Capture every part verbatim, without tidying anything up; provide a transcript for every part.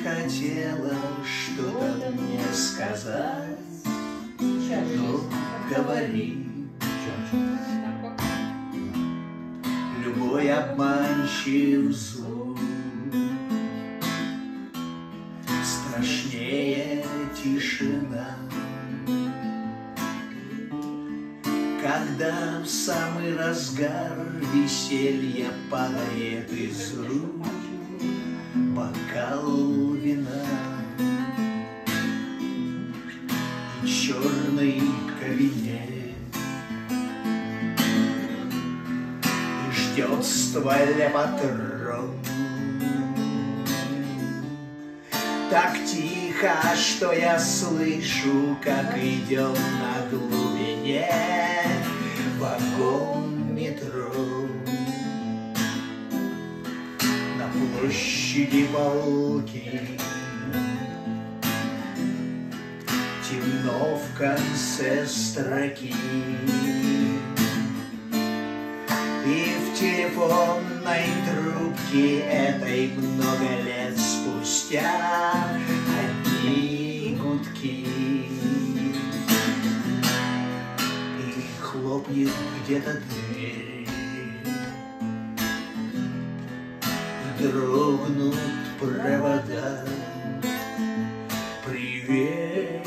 хотела что-то мне сказать, ну, говори. Любой обманчив звук страшнее тишина, когда в самый разгар веселья падает из рук бокал вина. И черный кабинет и ждет стволя патрон. Так тихо, что я слышу, как идем на глубине вагон метро. На площади полки темно в конце строки, и в телефонной трубке этой много лет спустя одни гудки. И хлопнет где-то дверь, и дрогнут провода. Привет,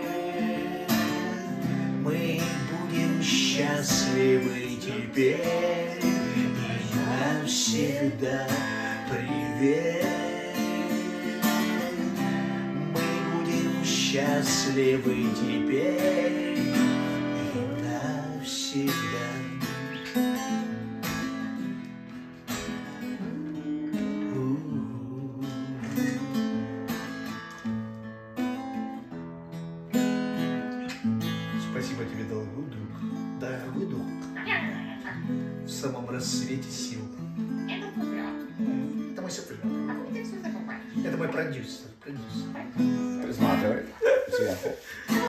мы будем счастливы теперь и навсегда. Привет, мы будем счастливы теперь и навсегда. Спасибо тебе, дорогой друг, дорогой друг, в самом рассвете сил. Это мой супруг. Это мой продюсер. продюсер. Присматривай сверху.